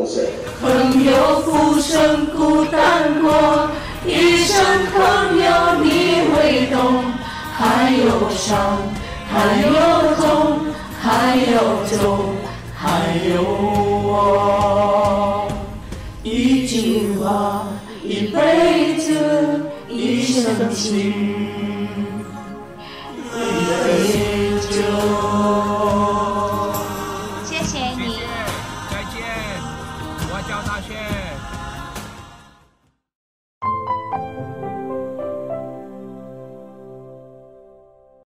生。 朋友不胜孤单过，一生朋友你会懂。还有伤，还有痛，还有酒，还有我。一句话，一辈子，一生情。